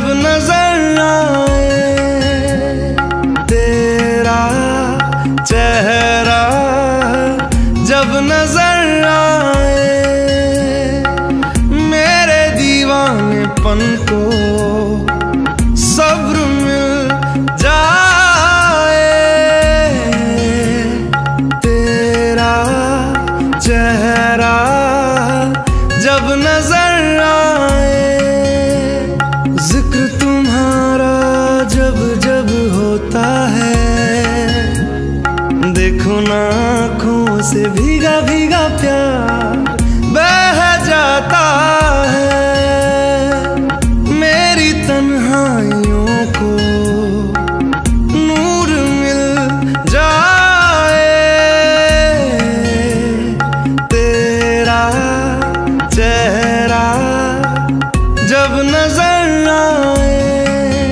जब नजर आए तेरा चेहरा, जब नजर आए मेरे दीवानेपन को सब्र मिल जाए। तेरा चेहरा जब नजर आए, जिक्र तुम्हारा जब जब होता है, देखो ना आँखों से भीगा भीगा प्यार बह जाता है। मेरी तन्हाइयों को नूर मिल जाए। तेरा चेहरा जब नजर आए,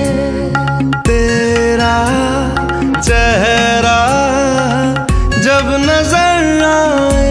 तेरा चेहरा जब नजर आए।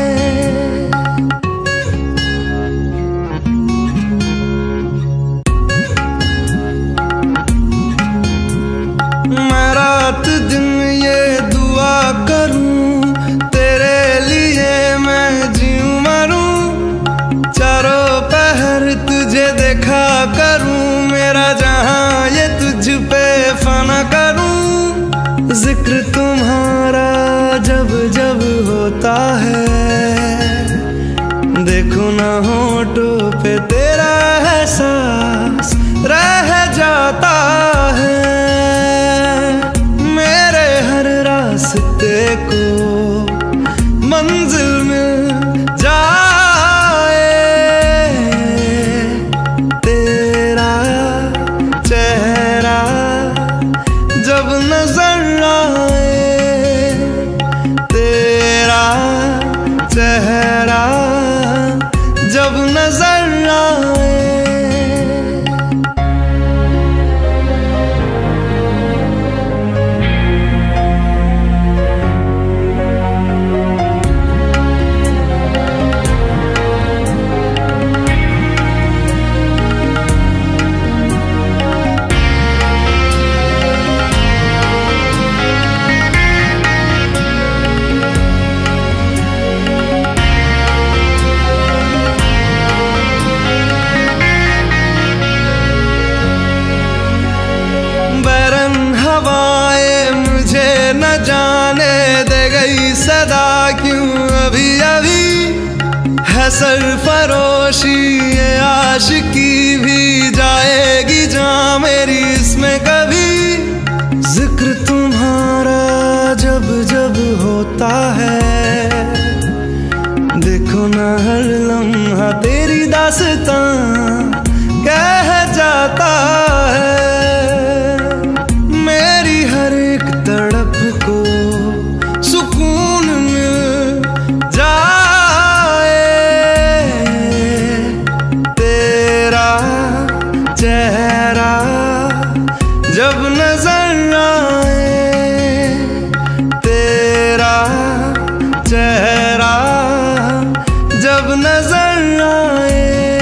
मैं रात दिन ये दुआ करूं तेरे लिए, मैं जीऊं मरूं, चारों पहर तुझे देखा करूं, मेरा जहां ये तुझ पे फना करूं। जिक्र तुम्हारा जब जब होता है, देखो ना होठों पे तेरा एहसास रह जाता है। मेरे हर रास्ते को मंजिल मिल जाए। तेरा चेहरा जब नजर आए, तेरा चेहरा जब नजर आए। हवाएं मुझे न जाने दे गई सदा क्यों अभी अभी, है सरफरोशी ये आशिकी भी जाएगी जहाँ मेरी इसमें कभी। जिक्र तुम्हारा जब जब होता है, देखो ना हर लम्हा तेरी दास्तां कह जाता है। मेरी हर एक तड़प को सुकून मिल जाए। तेरा चेहरा जब नजर आए, तेरा चेहरा जब नजर आए।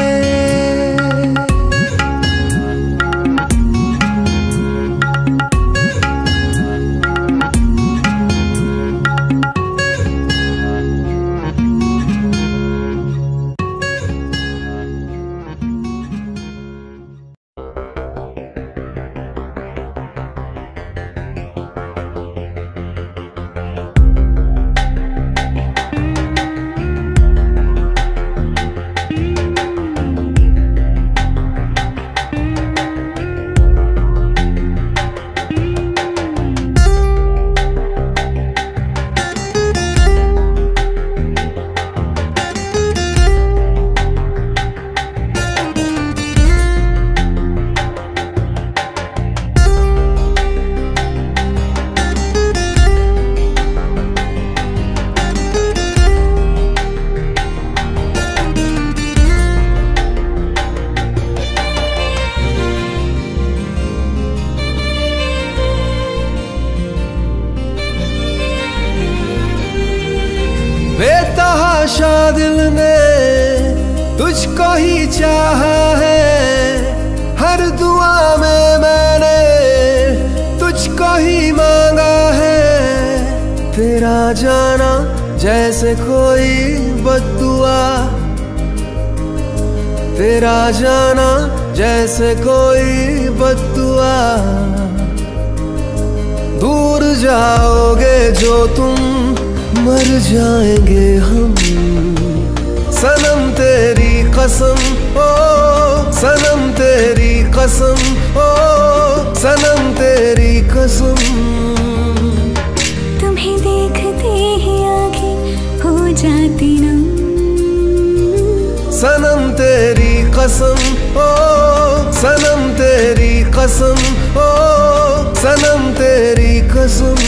बेतहाशा दिल ने तुझको ही चाहा है, हर दुआ जाना जैसे कोई बद्दुआ, तेरा जाना जैसे कोई बद्दुआ। दूर जाओगे जो तुम, मर जाएंगे हम। सनम तेरी कसम, ओ सनम तेरी कसम, ओ सनम तेरी कसम। तुम्हें देखते ही आँखें हो जाती नम। सनम तेरी कसम, ओ सनम तेरी कसम, ओ सनम तेरी कसम।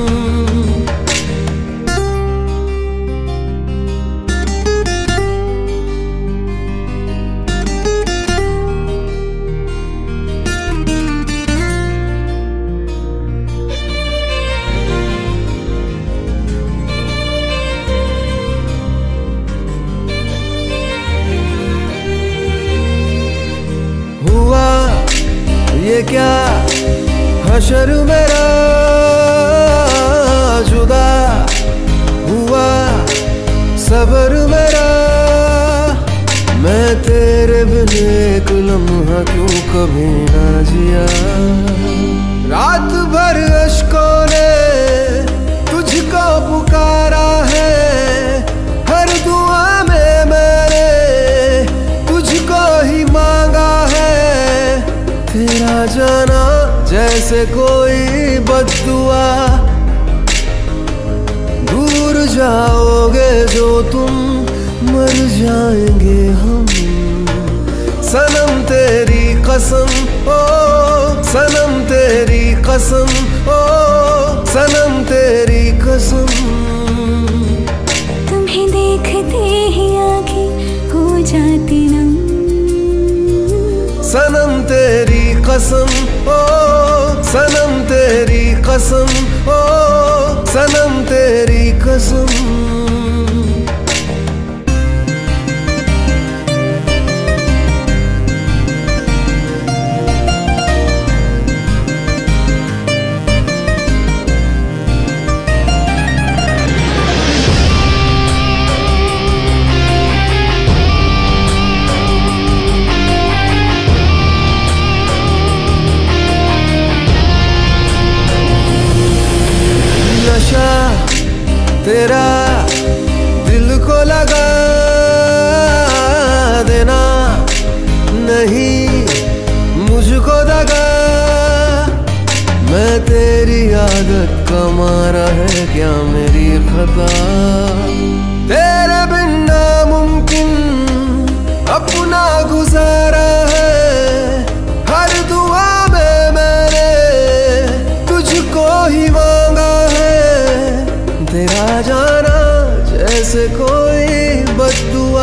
हुआ ये क्या हशर मेरा, जुदा हुआ सबर मेरा। मैं तेरे बिन एक लम्हा क्यों कभी ना जिया। रात भर अश्कों ने तुझको पुकारा है, हर दुआ में मैंने तुझको ही मांगा है। तेरा जाना जैसे कोई बद्दुआ, दूर जाओगे जो तुम, मर जाएंगे हम। सनम तेरी कसम, ओ सनम तेरी कसम, ओ सनम तेरी कसम। तुम्हें देखते ही आँखें हो जाती नम। सनम तेरी कसम, ओ सनम तेरी कसम, ओ सनम तेरी कसम। नशा तेरा दिल को लगा देना, नहीं मुझको दगा। मैं तेरी आदत का मारा है क्या मेरी खता। तेरे बिन नामुमकिन अपना गुजारा है, हर दुआ में मैंने तुझको ही मांगा है। तेरा जाना जैसे कोई बद्दुआ,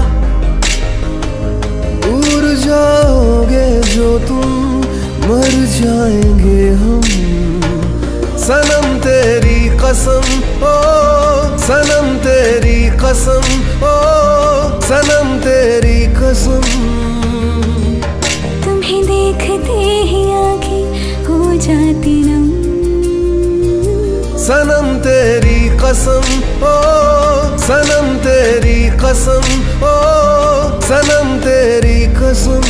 दूर जाओगे जो तुम, मर जाएंगे हम। सनम तेरी कसम, ओ सनम तेरी कसम, ओ सनम तेरी कसम। तुम्हें देखते ही आँखें हो जाती नम। सनम तेरी कसम, ओ सनम तेरी कसम, ओ सनम तेरी कसम।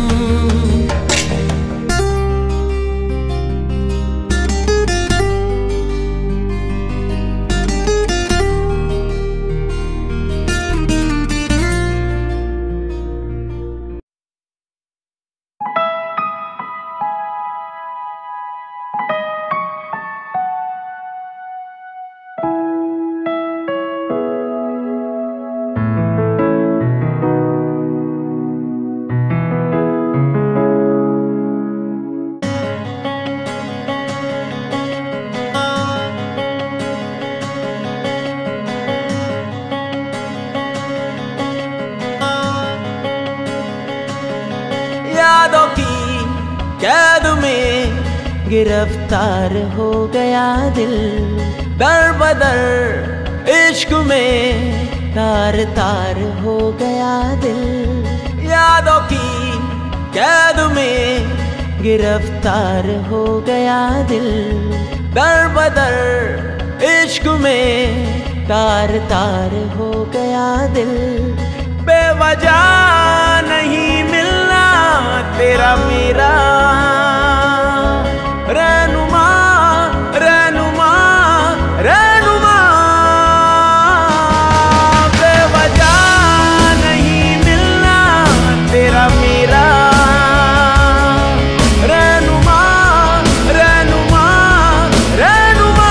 यादों की कैद में गिरफ्तार हो गया दिल, दर बदर इश्क में तार तार हो गया दिल। यादों की कैद में गिरफ्तार हो गया दिल, दर बदर इश्क में तार तार हो गया दिल। बेवजह नहीं मिलना तेरा मेरा रहनुमा रहनुमा रहनुमा। बेवजह नहीं मिलना तेरा मेरा रहनुमा रहनुमा रहनुमा।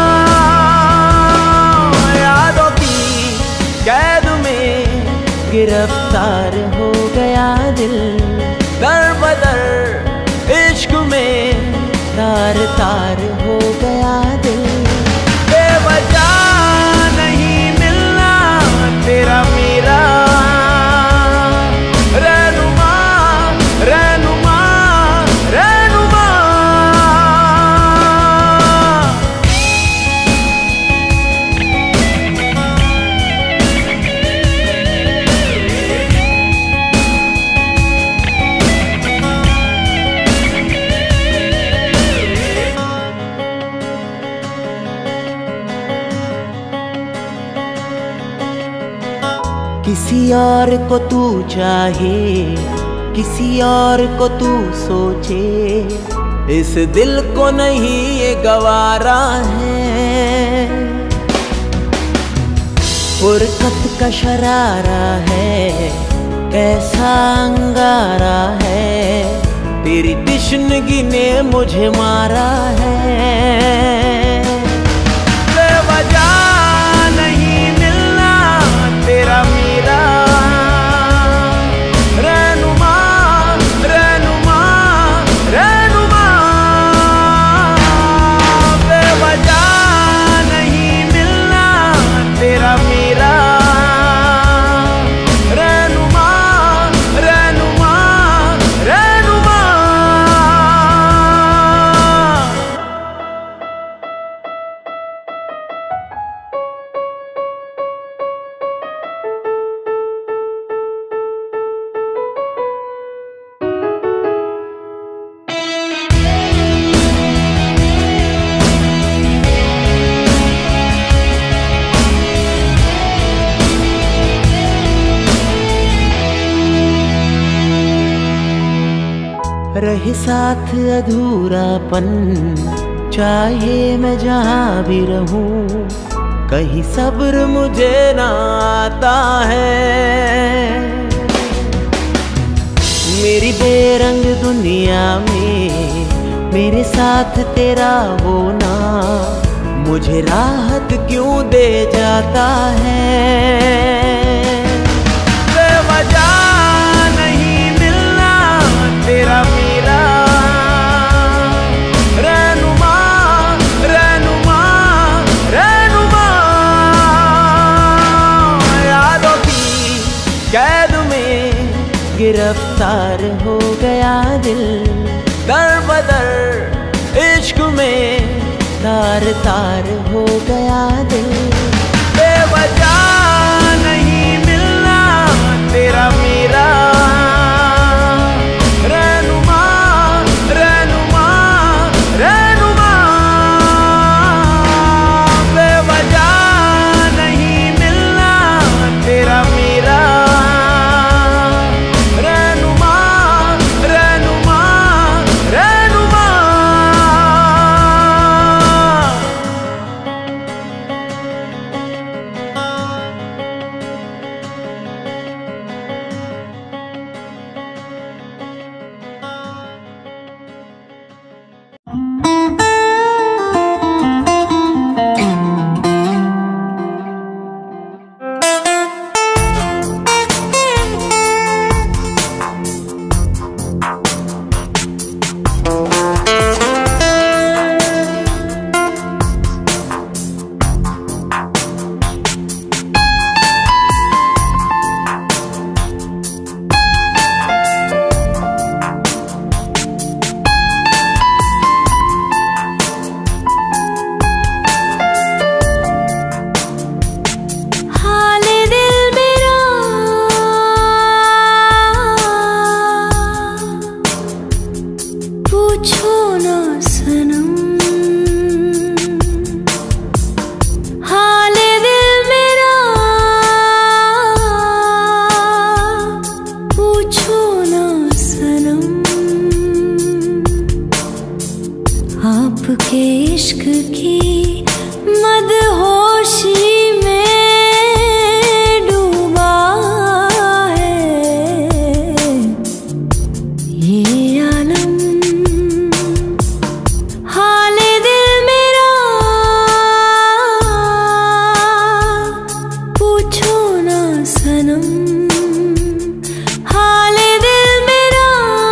यादों की कैद में गिरफ्तार हो गया दिल। दर बदर इश्क में तार तार हो गया दिल। बेवजह नहीं मिलना तेरा मेरा रहनुमा रहनुमा रहनुमा। किसी और को तू चाहे, किसी और को तू सोचे, इस दिल को नहीं ये गवारा है। फुरकत का शरारा है, कैसा अंगारा है, तेरी तिश्नगी ने मुझे मारा है। बेवजह नहीं मिलना तेरा मेरा रहनुमा रहनुमा रहनुमा। बेवजह नहीं मिलना तेरा मेरा रहनुमा रहनुमा रहनुमा। रहे साथ अधूरापन, चाहे मैं जहाँ भी रहूं, कहीं सब्र मुझे ना आता है। मेरी बेरंग दुनिया में मेरे साथ तेरा होना मुझे राहत क्यों दे जाता है। बेवजह नहीं मिलना तेरा मेरा रहनुमा रहनुमा रहनुमा। यादों की कैद में गिरफ्तार हो गया दिल। दर बदर इश्क में तार तार हो गया दिल। बेवजह नहीं मिलना तेरा मेरा रहनुमा रहनुमा रहनुमा। बेवजह नहीं मिलना तेरा मेरा रहनुमा रहनुमा रहनुमा। इश्क की मदहोशी में डूबा है ये आलम। हाले दिल मेरा पूछो ना सनम, हाले दिल मेरा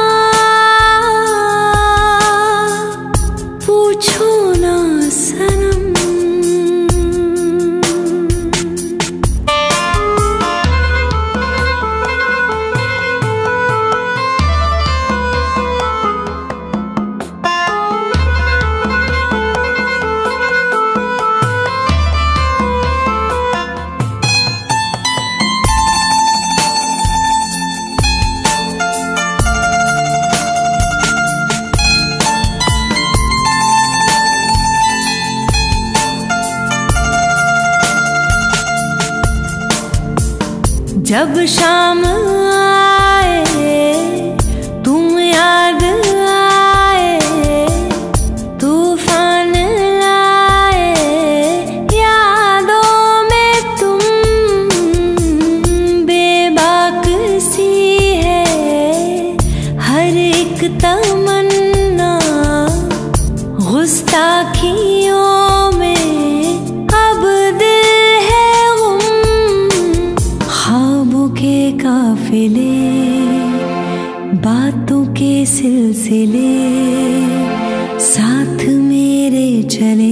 पूछो ना सनम। जब शाम आए तुम याद आए, तूफान लाए यादों में तुम, बेबाक सी है हर एक तमन्ना, गुस्ताखियों में अब दिल है गुम। ख्वाबों के काफिले, बातों के सिलसिले साथ मेरे चले।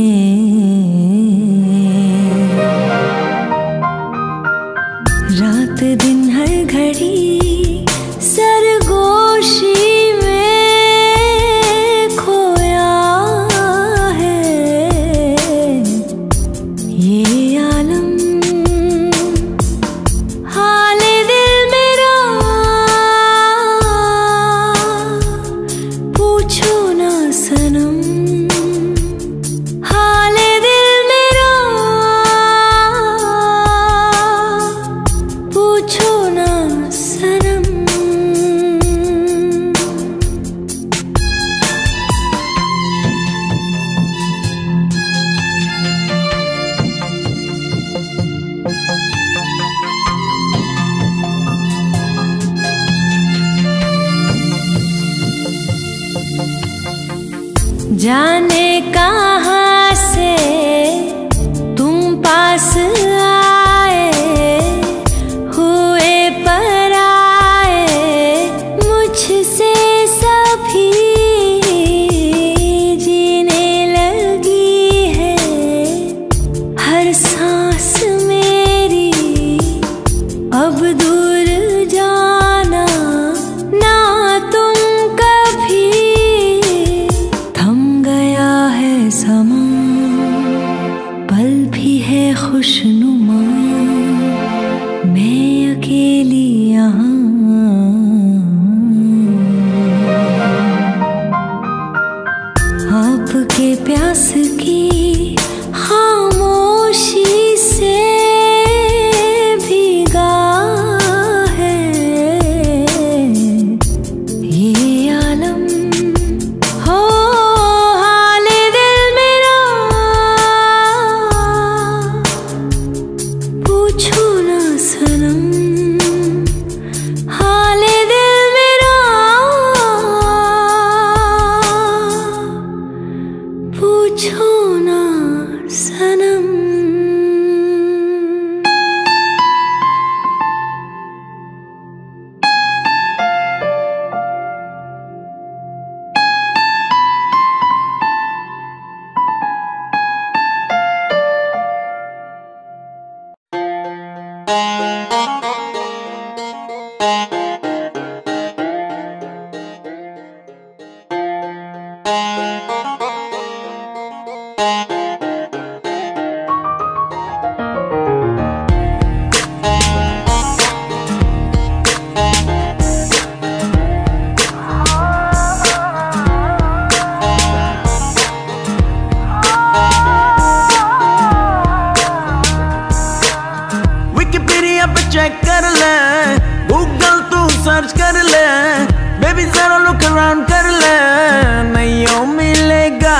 रात दिन हर घड़ी सरगोशी में खोया है ये आलम। हाले दिल मेरा पूछो ना सनम, हाले दिल मेरा पूछो ना सनम। जाने कहाँ से तुम पास आए, हुए पराए मुझसे सभी, जीने लगी है हर सांस मेरी। अब दूर जाना ना तुम कभी, थम गया है समा पल भी है खुशनुमा, मैं अकेली यहाँ। आपके प्यास की खामोशी से भीगा है ये आलम। हो हाले दिल मेरा पूछो ना सनम, हाले दिल मेरा पूछो ना सनम। चेक कर ले, गूगल तू सर्च कर ले, बेबी जरा लुक अराउंड कर ले, नहीं मिलेगा ऐसा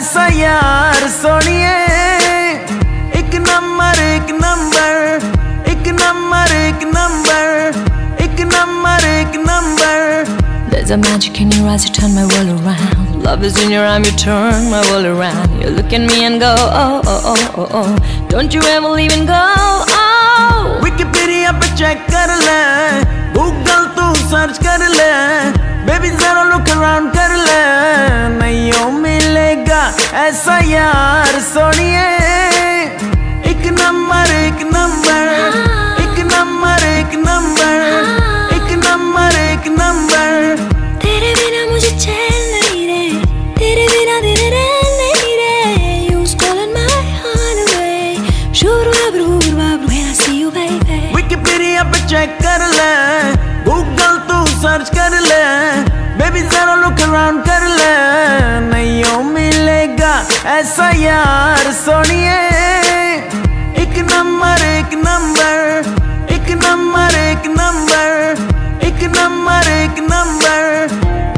ऐसा यार सोनिए। एक नंबर एक नंबर, एक नंबर एक नंबर, एक नंबर एक नंबर। There's a magic in your eyes, you turn my world around. Love is in your arm, you turn my world around. You look at me and go, oh, oh, oh, oh, oh. Don't you ever leave and go, oh. Wikipedia पे check कर ले, Google तू search कर ले, baby जरा look around कर ले। नहीं ओ मिलेगा ऐसा यार सोनिए। एक नंबर एक नंबर, एक नंबर एक नंबर, एक नंबर एक नंबर। तेरे बिना मुझे चैन नहीं रे, तेरे बिना दिन रैन नहीं रे। You stolen my heart away. Shoo-roo-wah-broo-wah-broo, when I see you baby. Wikipedia पे चेक कर ले, गूगल तू सर्च कर ले, बेबी जरा लुक अराउंड कर ले। नहीं ओ मिलेगा ऐसा यार सोनिए। एक नंबर एक नंबर, एक नंबर एक नंबर, एक नंबर एक नंबर।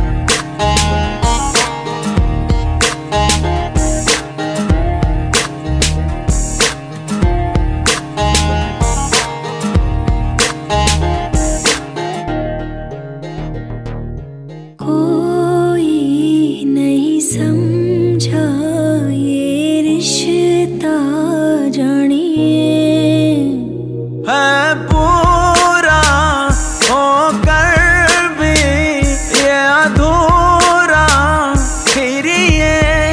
कोई नहीं समझा ये रिश्ता जानिए। है पूरा होकर भी ये अधूरा फिर ये।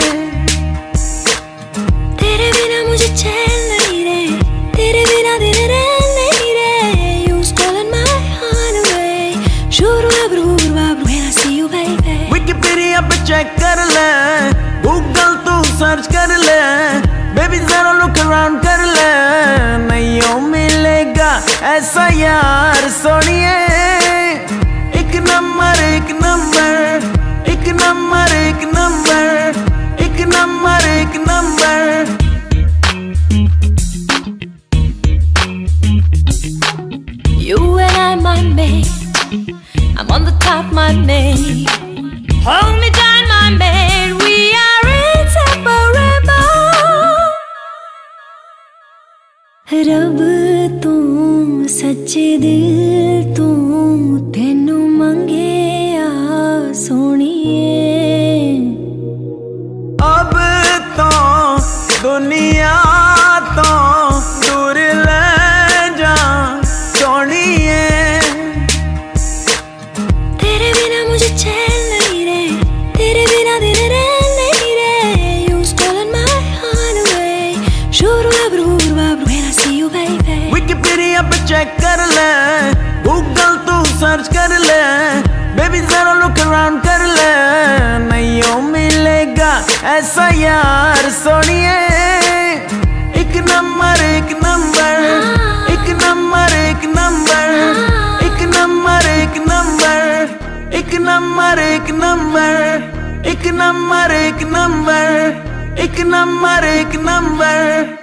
तेरे बिना मुझे चैन नहीं रे, तेरे बिना दिन रैन नहीं रे। You stolen my heart away. Shoo-roo-wah-broo-wah-broo, when I see you baby. Wikipedia पे चेक कर ले, गूगल तू सर्च कर ले, बेबी जरा लुक अराउंड कर ले। नहीं ओ मिलेगा ऐसा यार सोनिए। एक नंबर एक नंबर, एक नंबर एक नंबर, एक नंबर एक number. You and I, my mate, I'm on the top, my mate. Hold me down, my mate, we are inseparable. रब तू सच्चे दिल तू, तेनू मंगे आ सोनिए। अब तो दुनिया तो दूर ले जा सोनिए। तेरे बिना मुझे चैन नहीं रे, तेरे बिना दिन रैन नहीं रे। You stolen my heart away. Shoo-roo-wah-broo-wah-broo, when I see you baby. Wikipedia पे चेक कर ले, गूगल तू सर्च कर ले, बेबी जरा लुक अराउंड कर ले। नहीं ओ मिलेगा ऐसा यार सोनिए। एक नंबर एक नंबर, एक नंबर एक नंबर, एक नंबर एक नंबर, एक नंबर एक नंबर, एक नंबर एक नंबर, एक नंबर एक नंबर।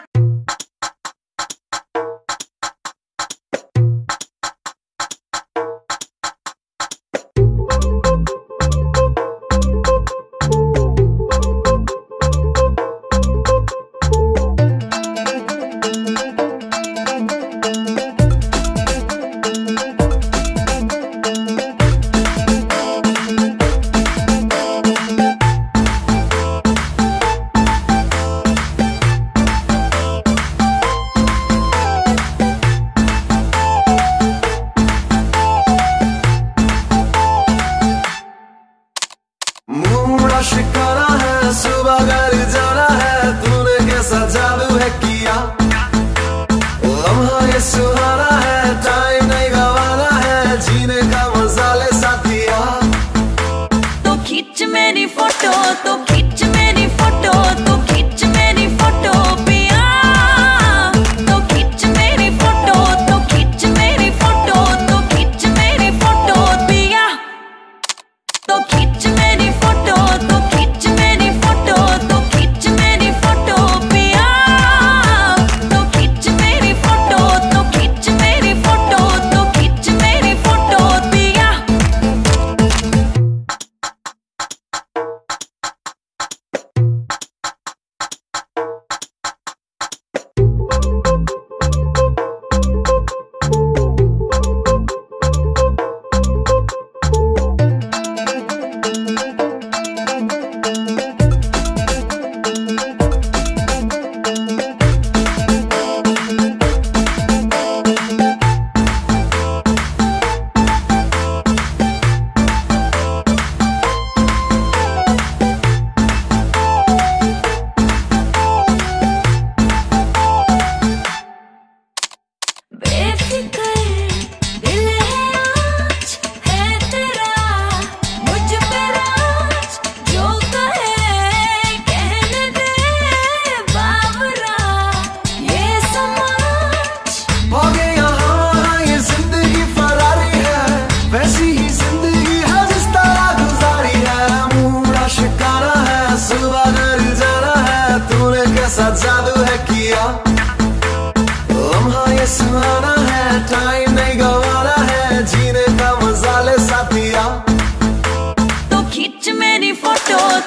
शिकारा है, सुबह घर जाना है, तूने कैसा जादू है किया। लम्हा ये सुहाना है, टाइम नहीं गवाना है, जीने का मजा ले साथिया। तो खींच मेरी फोटो, तो खींच मेरी फोटो, तो खींच मेरी फोटो पिया। तो खींच मेरी फोटो, तो खींच मेरी फोटो, तो खींच मेरी फोटो पिया। तो खींच मेरी फोटो, तो खींच मेरी फोटो, तो खींच मेरी फोटो पिया। तो खींच मेरी फोटो, तो खींच मेरी फोटो, तो खींच मेरी फोटो पिया।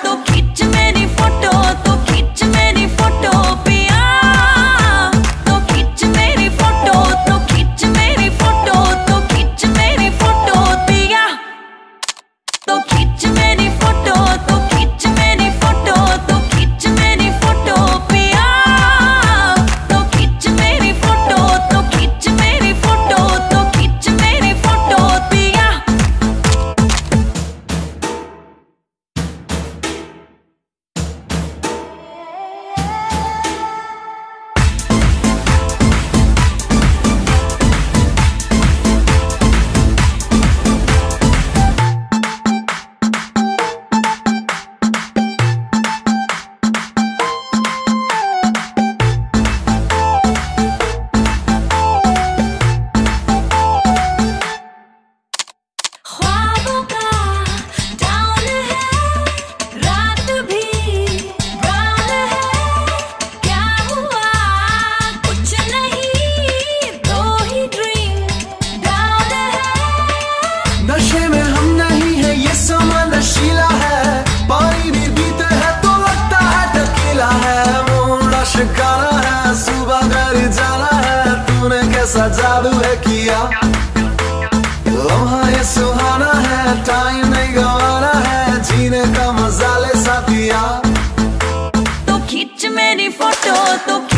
तो खींच मेरी फोटो, तो खींच मेरी फोटो पिया, तो खींच मेरी फोटो, तो खींच मेरी फोटो, तो खींच मेरी फोटो पिया, तो खींच मेरी फोटो, तो खींच मेरी फोटो, तो खींच मेरी फोटो पिया, तो खींच मेरी फोटो, तो खींच मेरी फोटो, तो खींच मेरी फोटो पिया। ख्वाबों का डाउन है, रात भी ब्राउन है, क्या हुआ कुछ नहीं, दो ही ड्रिंक डाउन है। नशे में हम नहीं है, ये समा नशीला है, पानी भी पीते हैं तो लगता है टकीला है। मोड़ा शिकारा है, सुबह घर जाना है, तूने कैसा जादू है किया, लम्हा ये सुहाना है, टाइम नहीं गवाना है, जीने का मजा ले साथिया। तो खींच मेरी फोटो, तो